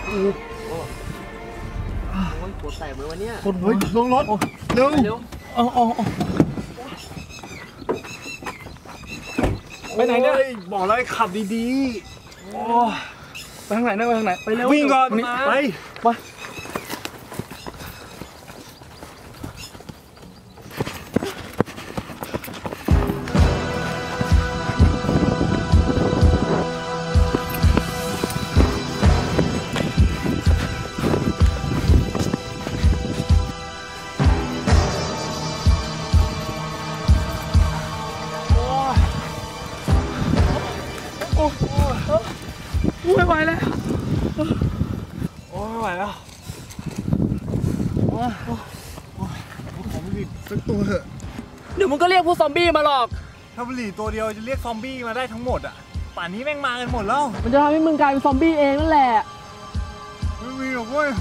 โอ้ยปวดแตกเลยวันนี้คนเฮ้ยลงรถเร็วไปไหนเนี่ยบอกแล้วขับดีๆไปทางไหนเนี่ยไปทางไหนไปเร็ววิ่งก่อนไปไม่ไหวแล้วโอ้ไม่ไหวแล้วขอบุหรี่สักตัวเถอะเดี๋ยวมึงก็เรียกพวกซอมบี้มาหรอกถ้าบุหรี่ตัวเดียวจะเรียกซอมบี้มาได้ทั้งหมดอ่ะป่านนี้แม่งมากันหมดแล้วมันจะทำให้มึงกลายเป็นซอมบี้เองนั่นแหละไม่มีหรอกเว้ย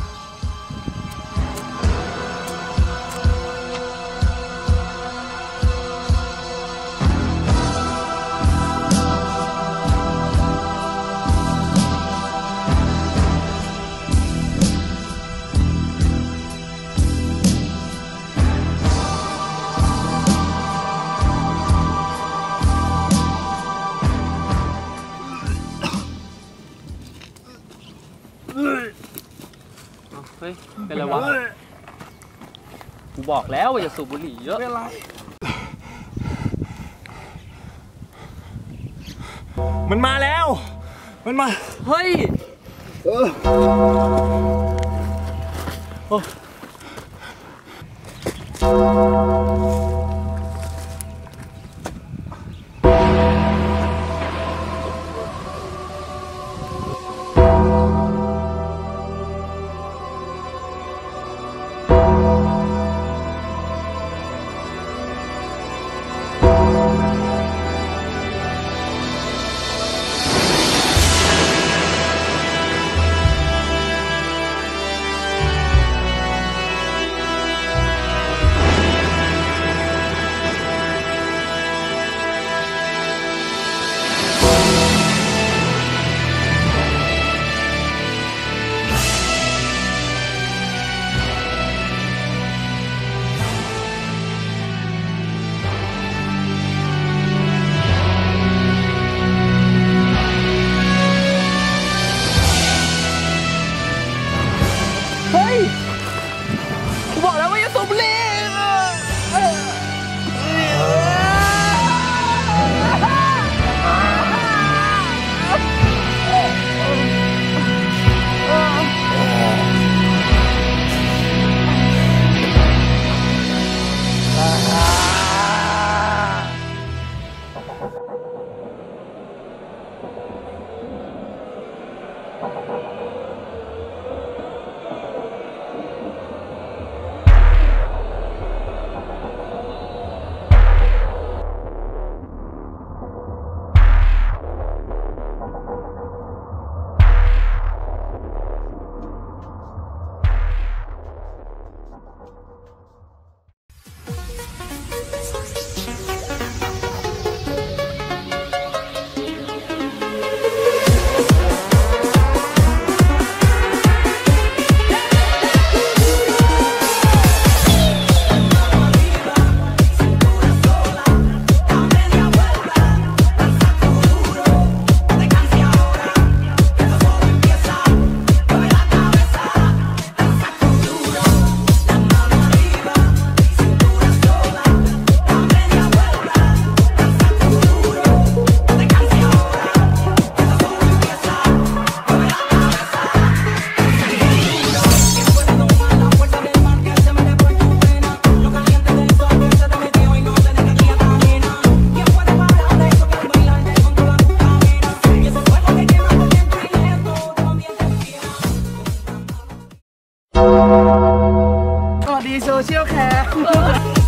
เฮ้ยเป็นไรวะกูบอกแล้วว่าอย่าสูบบุหรี่เยอะเป็นไรมันมาแล้วมันมาเฮ้ยกูบอกแล้วว่าอย่าสูบบุหรี่สวัสดีโซเชียลแคร์